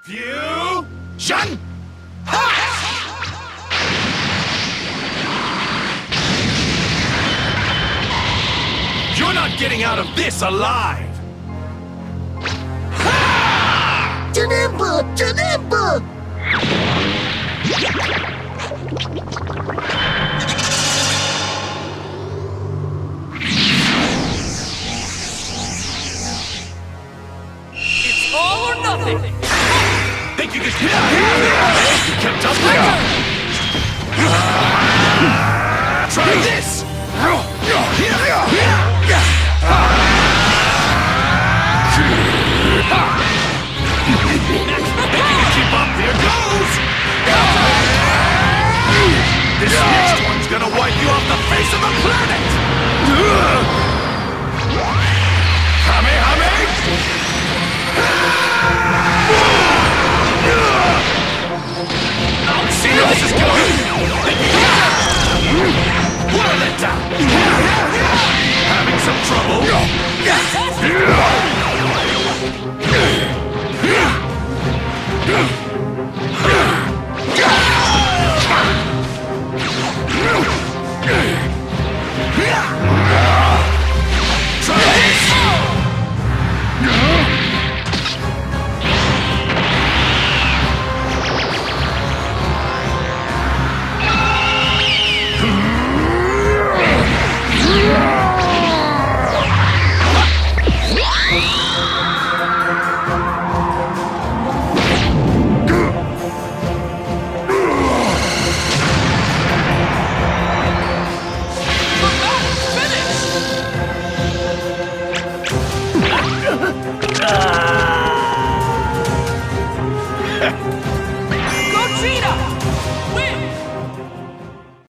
Fusion! You're not getting out of this alive! Janemba! Janemba! It's all or nothing! Think you can get out here? You kept up there! Try this! Keep up, here goes! This next one's gonna wipe you off the face of the planet! Kamehame! See where this is going! Whirl it down! Having some trouble?